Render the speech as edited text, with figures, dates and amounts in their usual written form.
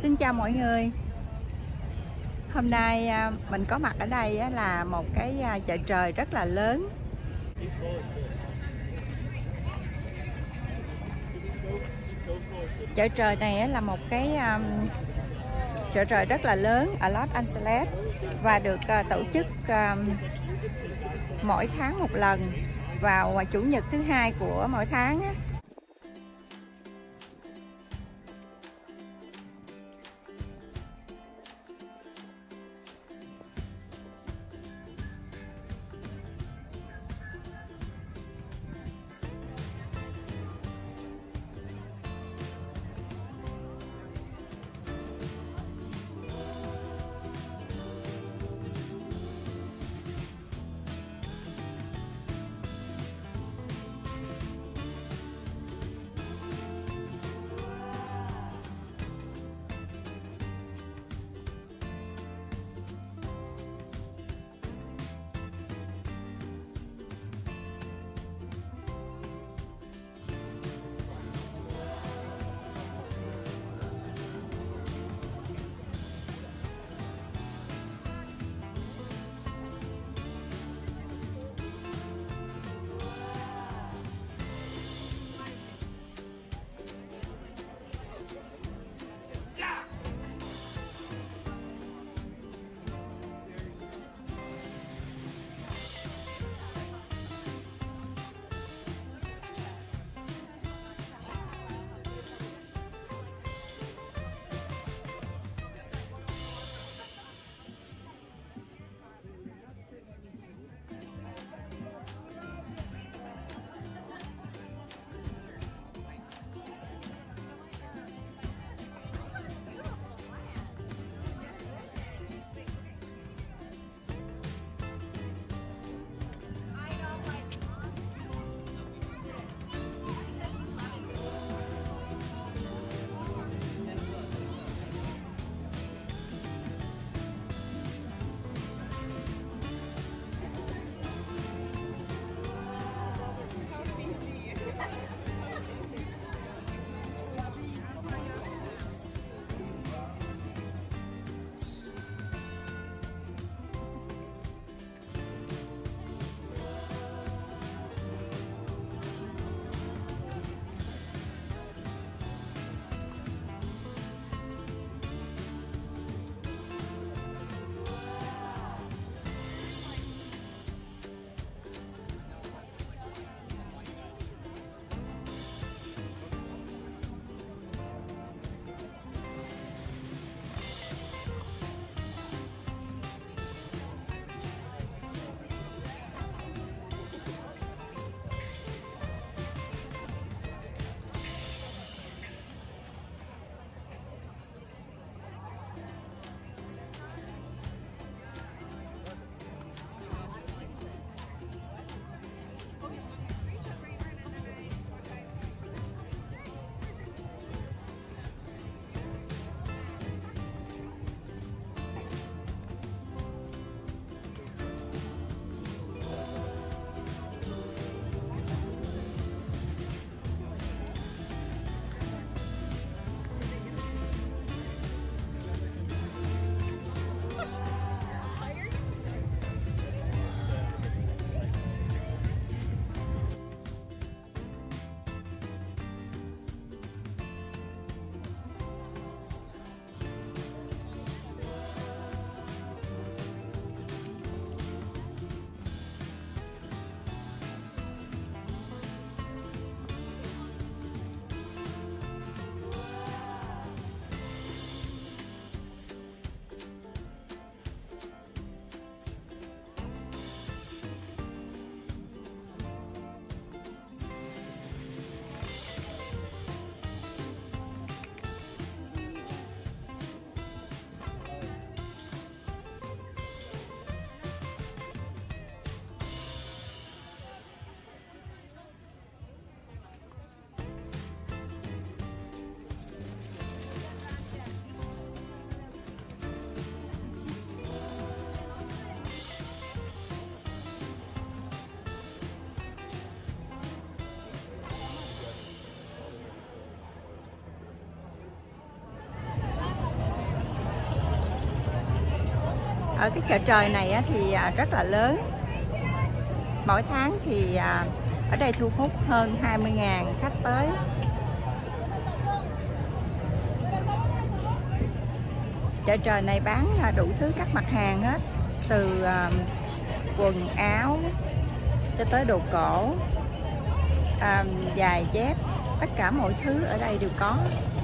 Xin chào mọi người. Hôm nay mình có mặt ở đây là một cái chợ trời rất là lớn. Chợ trời này là một cái chợ trời rất là lớn ở Los Angeles và được tổ chức mỗi tháng một lần vào chủ nhật thứ hai của mỗi tháng. Ở cái chợ trời này thì rất là lớn. Mỗi tháng thì ở đây thu hút hơn 20.000 khách tới. Chợ trời này bán đủ thứ các mặt hàng hết, từ quần áo cho tới đồ cổ, giày dép, tất cả mọi thứ ở đây đều có.